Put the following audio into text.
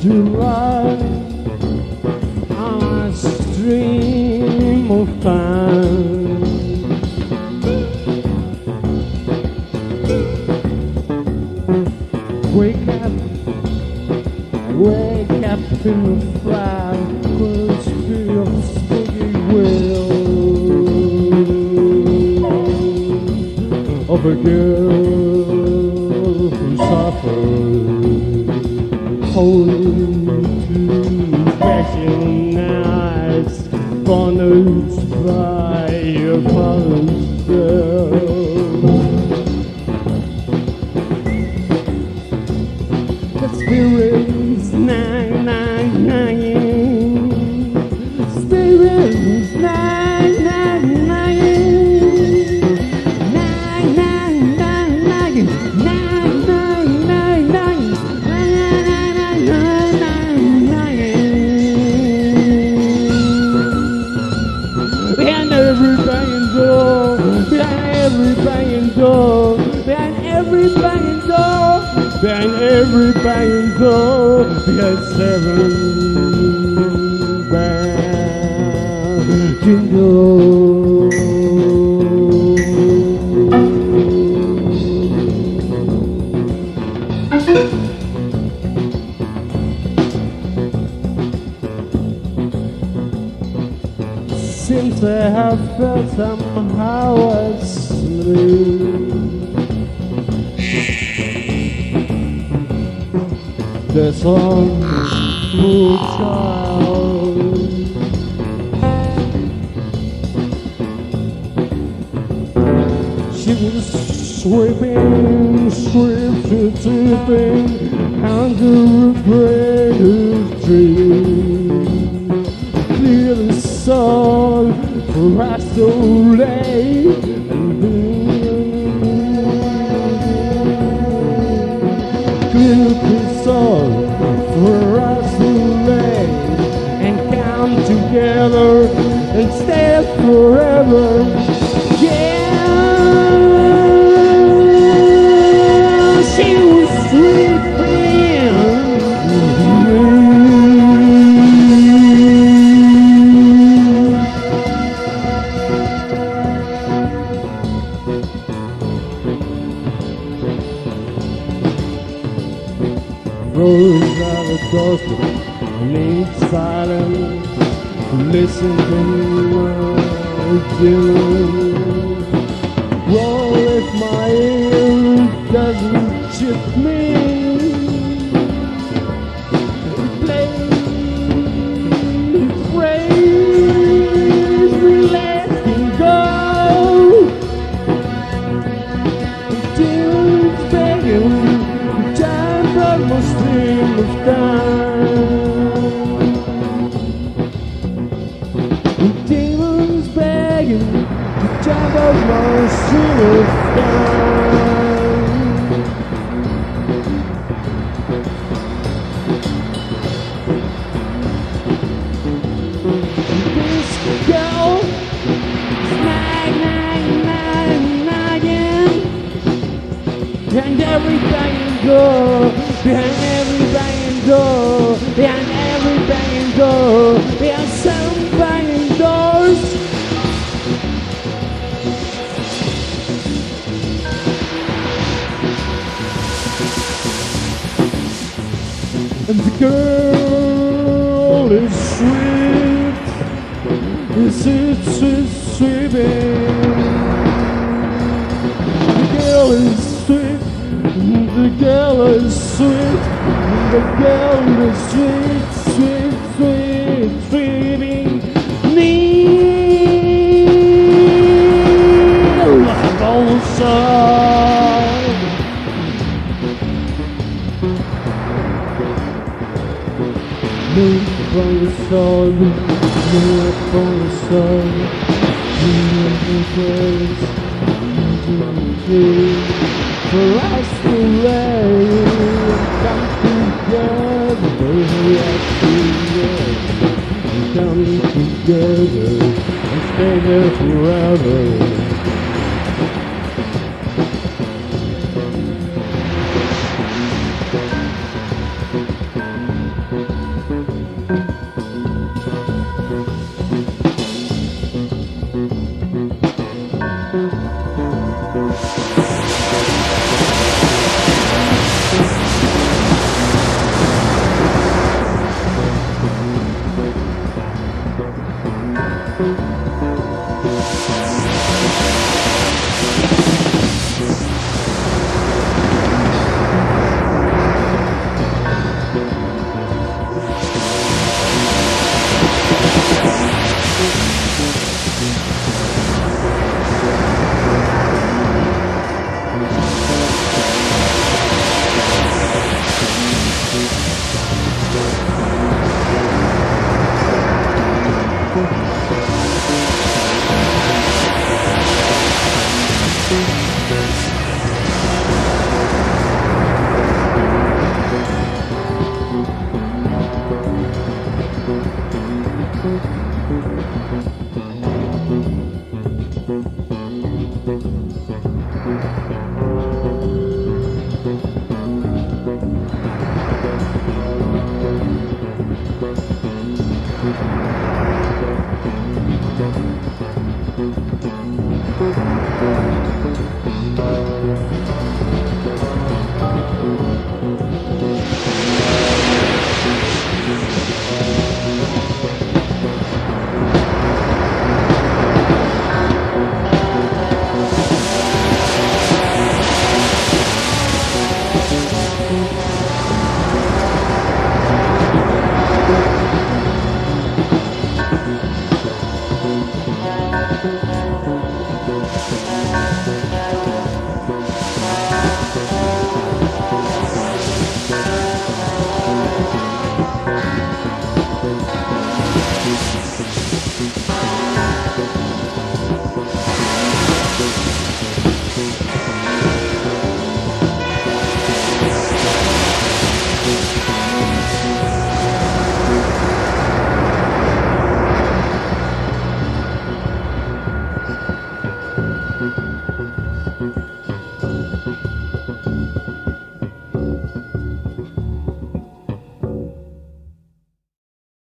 July on a stream of time. Wake up in the fly, cause feel spooky will of a girl who suffers, holding to special nights, bondage by your father's girl. The spirits 999, spirits 999. Behind every banging door, behind every banging door, behind every banging door, behind every banging door, behind 7 banging doors. Since I have felt somehow asleep, the song moves out. She was sweeping, sweeping under a great tree. Clearly saw for us so late, and clearly saw for us so late, and come together and stay forever. Yeah, she was sleeping. Rose out of dust, need silence, listen to my feeling. Roll if my ear doesn't chip me. Play, praise me, let me go. Demons begging, time from my stream of time. Demons begging, time of my stream of time. This girl, 999, behind every banging door, behind every banging door, behind every banging door, behind 7 banging doors. And the girl is sweet, sweet, sweet, sweeping. The girl is sweet, the girl is sweet, the girl is sweet, sweet, sweet, sweeping. Needle like old side. Look from the sun, look from the sun, look the place, for us to lay, come together, come together, and stay there forever.